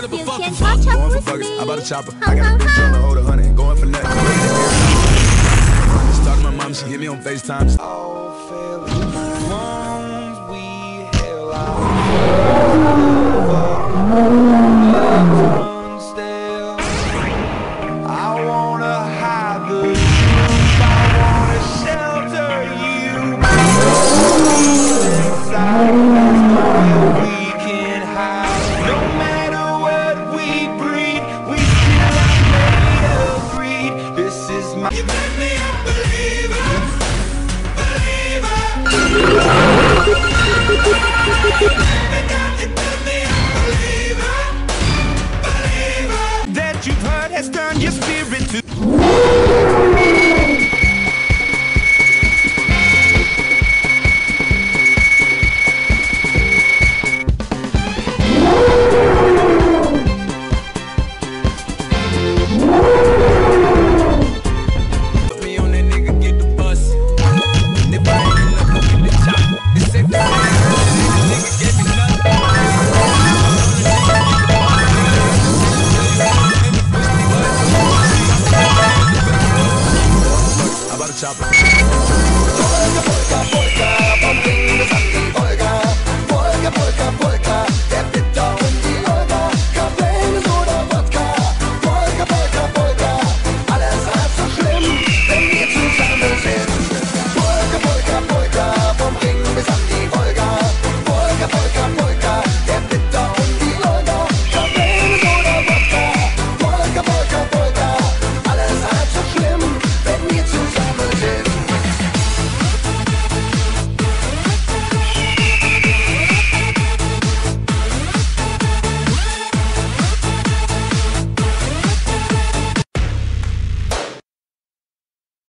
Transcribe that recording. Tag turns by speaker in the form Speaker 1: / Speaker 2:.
Speaker 1: You can catch up with me.
Speaker 2: How about a chopper? I got a bitch trying to hold 100, going for nothing. Just talking to my mom, she hit me on FaceTime.
Speaker 3: All failing ones we held out. I wanna hide the truth, I wanna shelter you. Inside, that's where we can hide. No matter what we breed, we still are made of greed. This is my. You make me a believer, believer. That you've heard has turned your spirit to